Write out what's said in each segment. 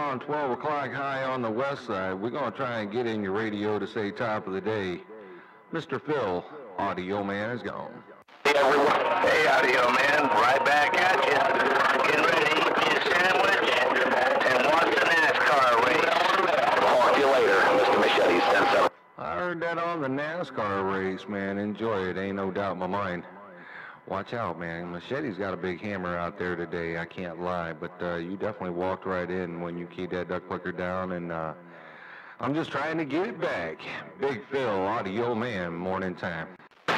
on 12 o'clock high on the west side. We're going to try and get in your radio to say top of the day. Mr. Phil, Audio Man is gone. Hey, everyone. Hey, Audio Man. Right back at you. Getting ready to eat me a sandwich and watch the NASCAR race. I'll talk to you later, Mr. Machete. Send some. I heard that on the NASCAR race, man. Enjoy it. Ain't no doubt in my mind. Watch out, man. Machete's got a big hammer out there today. I can't lie. But you definitely walked right in when you keyed that duck clicker down. And I'm just trying to get it back. Big Phil, Audio Man, morning time.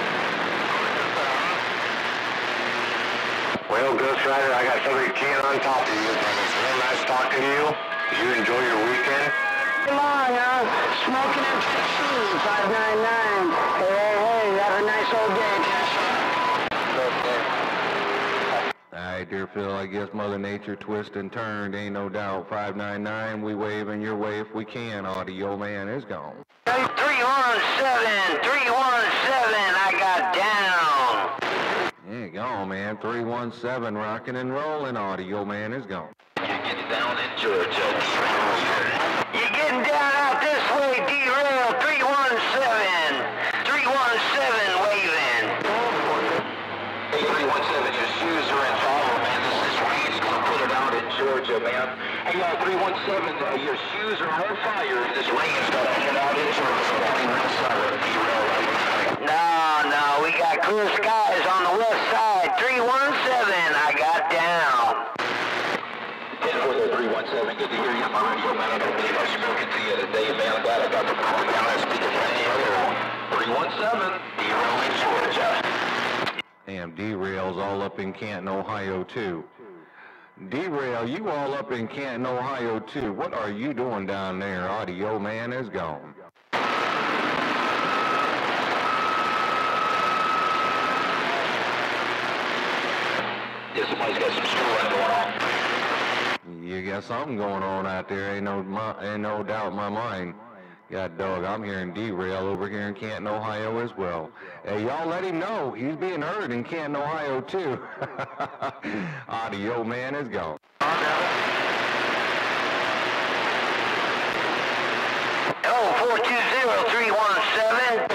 Well, Ghost Rider, I got somebody keying on top of you. It's real nice talking to you. You enjoy your weekend. Come on, smoking in Texas, 599. Hey, have a nice old day, All right, dear Phil, I guess Mother Nature twist and turned, ain't no doubt. 599, we waving your way if we can. Audio Man is gone. 317, I got down. Yeah, gone, man. 317, rocking and rolling. Audio Man is gone. You're getting down in Georgia. You're getting down out this way, derail. 317 waving. Hey, 317, your shoes are in trouble, man. This rain's gonna put it out in Georgia, man. Hey, 317, your shoes are on fire. This rain's gonna put it out in Georgia. No, we got clear skies on the west side. 317, I got down. 317, good to hear you on the radio, man. I don't believe I've spoken to you today, man. I'm glad I got the phone down and speaking to any other one. 317, derail in Georgia. Damn, derail's all up in Canton, Ohio, too. Derail, you all up in Canton, Ohio, too. What are you doing down there? Audio Man is gone. Yeah, somebody's got some schooling going on. You got something going on out there, ain't no doubt in my mind. God dog, I'm hearing derail over here in Canton, Ohio as well. Hey, y'all let him know. He's being heard in Canton, Ohio too. Audio Man is gone. Oh, 420317.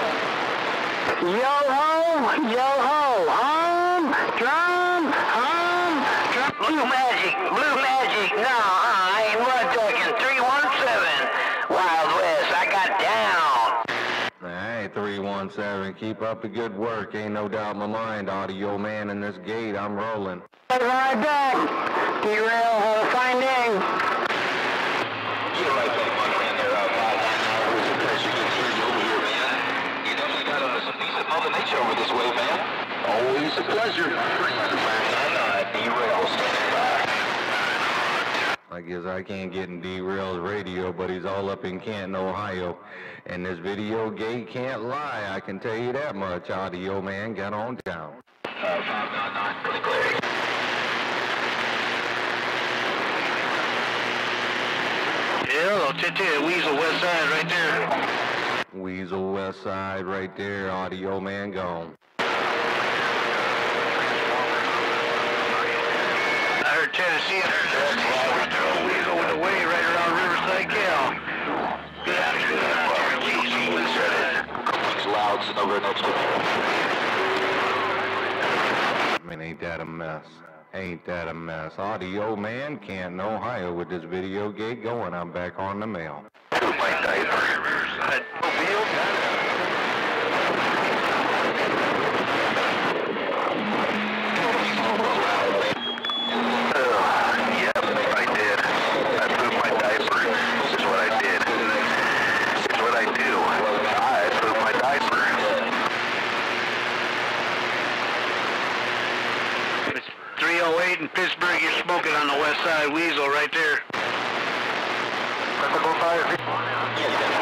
Yo-ho, home, drum. Blue magic, no, I ain't one talking. 317, Wild West, I got down. All right, 317, keep up the good work. Ain't no doubt in my mind. Audio Man in this gate, I'm rolling. Right back. Derail, have a fine day. Get right back, my man, there, 599. Always a pleasure to hear you over here, man. You definitely got some decent Mother Nature over this way, man. Always a pleasure. Derail, standing by. I guess I can't get in Derail's radio, but he's all up in Canton, Ohio. And this video gate can't lie, I can tell you that much. Audio Man, get on down. 599, pretty clear. Yeah, hello, Weasel West Side right there. Weasel West Side right there. Audio Man gone. Tennessee, Weasel with the way right around Riverside, Cal. Good afternoon, loud, sitting over next to me. I mean, ain't that a mess? Ain't that a mess? Audio Man, Canton, Ohio with this video gate going. I'm back on the mail. My diaper, Riverside, Mobile, in Pittsburgh, you're smoking on the west side. Weasel right there. Yeah,